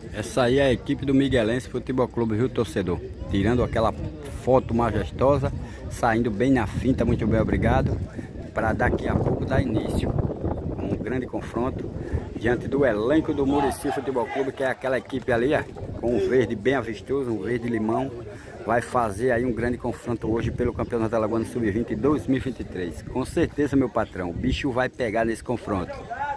Essa aí é a equipe do Miguelense Futebol Clube Rio Torcedor, tirando aquela foto majestosa, saindo bem na finta, muito bem, obrigado, para daqui a pouco dar início a um grande confronto diante do elenco do Murici Futebol Clube, que é aquela equipe ali, ó, com um verde bem avistoso, um verde limão. Vai fazer aí um grande confronto hoje pelo Campeonato Alagoano Sub-20 2023. Com certeza, meu patrão, o bicho vai pegar nesse confronto.